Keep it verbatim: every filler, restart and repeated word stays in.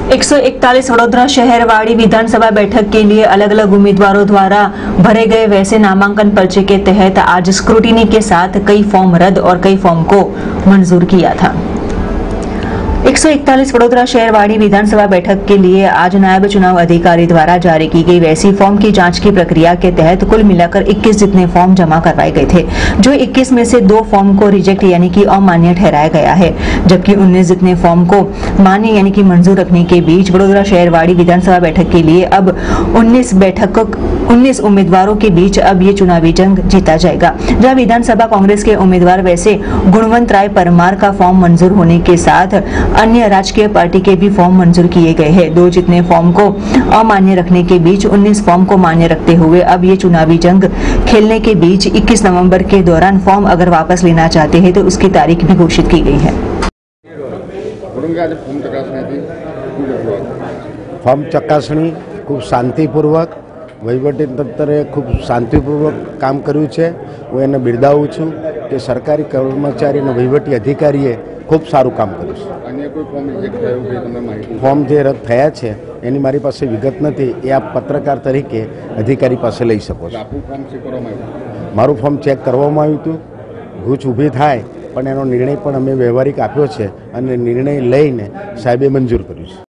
एक सौ इकतालीस वडोदरा शहर वाड़ी विधानसभा बैठक के लिए अलग अलग उम्मीदवारों द्वारा भरे गए वैसे नामांकन पर्चे के तहत आज स्क्रूटिनी के साथ कई फॉर्म रद्द और कई फॉर्म को मंजूर किया था। एक सौ इकतालीस वडोदरा शहर वाड़ी विधानसभा बैठक के लिए आज नायब चुनाव अधिकारी द्वारा जारी की गई वैसी फॉर्म की जांच की प्रक्रिया के तहत कुल मिलाकर इक्कीस जितने फॉर्म जमा करवाए गए थे, जो इक्कीस में से दो फॉर्म को रिजेक्ट यानी कि अमान्य ठहराया गया है, जबकि उन्नीस जितने फॉर्म को मान्य यानी कि मंजूर रखने के बीच वडोदरा शहर वाड़ी विधानसभा बैठक के लिए अब उन्नीस बैठक उन्नीस उम्मीदवारों के बीच अब ये चुनावी जंग जीता जाएगा। जहां विधानसभा कांग्रेस के उम्मीदवार वैसे गुणवंत राय परमार का फॉर्म मंजूर होने के साथ अन्य राजकीय पार्टी के भी फॉर्म मंजूर किए गए हैं। दो जितने फॉर्म को अमान्य रखने के बीच उन्नीस फॉर्म को मान्य रखते हुए अब ये चुनावी जंग खेलने के बीच इक्कीस नवंबर के दौरान फॉर्म अगर वापस लेना चाहते हैं तो उसकी तारीख भी घोषित की गई है। फॉर्म चकासणी खूब शांतिपूर्वक वहीवटी तंत्रे खूब शांतिपूर्वक काम कर्યું છે। હું એને બિરદાવું છું કે સરકારી કર્મચારી અને વહીવટી અધિકારીએ ખૂબ સારું કામ કર્યું છે। અન્ય કોઈ ફોર્મ રિજેક્ટ થયું કે તમને માહિતી? ફોર્મ જે રદ થયા છે એની મારી પાસે વિગત નથી, એ આપ પત્રકાર તરીકે અધિકારી પાસે લઈ શકો છો। આપનું ફોર્મ ચેક કરવામાં આવ્યું? મારું ફોર્મ ચેક કરવામાં આવ્યું હતું। ગૂંચ ઊભી થાય પણ એનો નિર્ણય પણ અમે વ્યવહારિક આપ્યો છે અને નિર્ણય લઈને સાહેબે મંજૂર કર્યું છે।